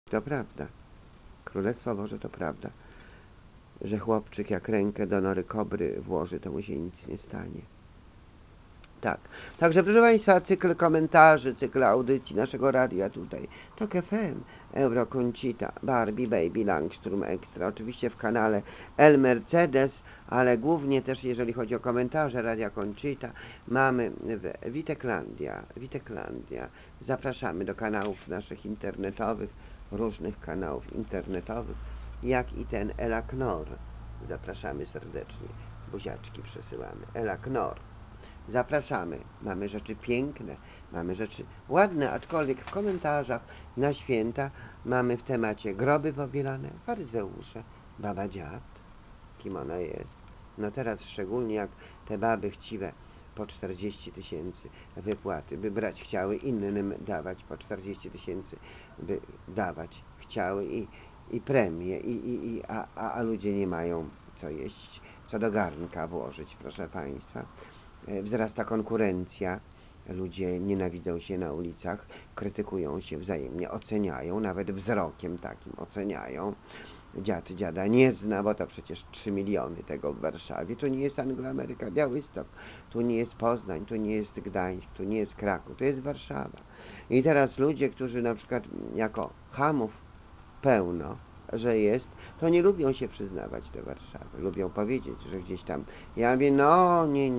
To prawda. Królestwo Boże to prawda. Że chłopczyk jak rękę do nory kobry włoży, to mu się nic nie stanie. Tak. Także proszę Państwa, cykl komentarzy, cykl audycji naszego radia tutaj. TOK FM, Eurokoncita, Barbie, Baby, Langstrom Extra. Oczywiście w kanale El Mercedes, ale głównie też jeżeli chodzi o komentarze Radia Concita, mamy Witeklandia. Zapraszamy do kanałów naszych internetowych, różnych kanałów internetowych, jak i ten Ela Knor. Zapraszamy serdecznie. Buziaczki przesyłamy. Ela Knor. Zapraszamy. Mamy rzeczy piękne, mamy rzeczy ładne, aczkolwiek w komentarzach na święta mamy w temacie groby pobielane, faryzeusze, baba dziad. Kim ona jest? No teraz szczególnie jak te baby chciwe po 40 000 wypłaty, by brać chciały, innym dawać po 40 000, by dawać chciały i premie, a ludzie nie mają co jeść, co do garnka włożyć, proszę Państwa. Wzrasta konkurencja, ludzie nienawidzą się na ulicach, krytykują się wzajemnie, oceniają, nawet wzrokiem takim oceniają. Dziad dziada nie zna, bo to przecież 3 miliony tego w Warszawie. To nie jest Angloameryka, Białystok, tu nie jest Poznań, tu nie jest Gdańsk, tu nie jest Kraków, to jest Warszawa. I teraz ludzie, którzy na przykład jako chamów pełno, że jest, to nie lubią się przyznawać do Warszawy. Lubią powiedzieć, że gdzieś tam. Ja mówię, no nie.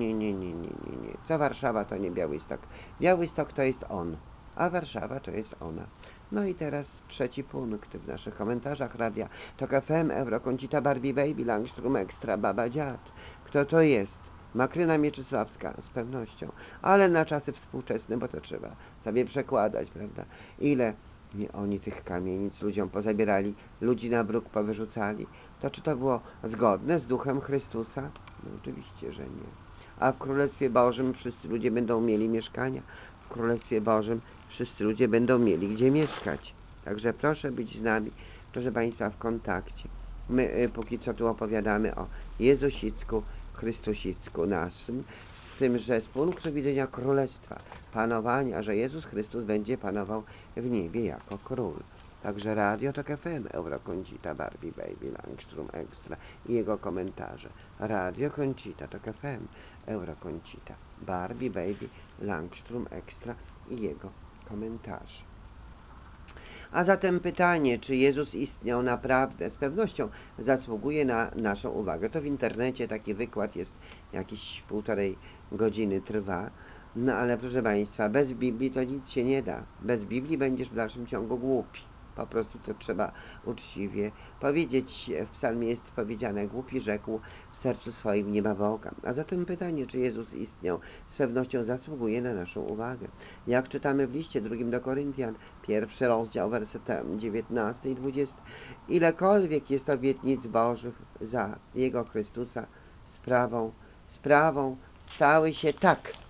Co Warszawa to nie Białystok. Białystok to jest on, a Warszawa to jest ona. No i teraz trzeci punkt w naszych komentarzach radia. TOK FM, Eurokoncita, Barbie, Baby, Langstrom Extra, baba dziad. Kto to jest? Makryna Mieczysławska, z pewnością. Ale na czasy współczesne, bo to trzeba sobie przekładać, prawda? Ile oni tych kamienic ludziom pozabierali, ludzi na bruk powyrzucali. To czy to było zgodne z duchem Chrystusa? No oczywiście, że nie. A w Królestwie Bożym wszyscy ludzie będą mieli mieszkania. W Królestwie Bożym wszyscy ludzie będą mieli gdzie mieszkać. Także proszę być z nami, proszę Państwa, w kontakcie. My póki co tu opowiadamy o Jezusicku, Chrystusicku naszym, z tym, że z punktu widzenia Królestwa, panowania, że Jezus Chrystus będzie panował w niebie jako Król. Także Radio TOK FM, Eurokoncita, Barbie, Baby, Langstrom Extra i jego komentarze. Radio Concita, TOK FM, Eurokoncita, Barbie, Baby, Langstrom Extra i jego komentarze. A zatem pytanie, czy Jezus istniał naprawdę, z pewnością zasługuje na naszą uwagę. To w internecie taki wykład jest, jakieś 1,5 godziny trwa. No ale proszę Państwa, bez Biblii to nic się nie da. Bez Biblii będziesz w dalszym ciągu głupi. Po prostu to trzeba uczciwie powiedzieć. W psalmie jest powiedziane, głupi rzekł w sercu swoim nie ma Boga. A zatem pytanie, czy Jezus istniał, z pewnością zasługuje na naszą uwagę. Jak czytamy w liście 2 do Koryntian, 1 rozdział, wersetem 19 i 20. Ilekolwiek jest obietnic Bożych za Jego Chrystusa, sprawą stały się tak.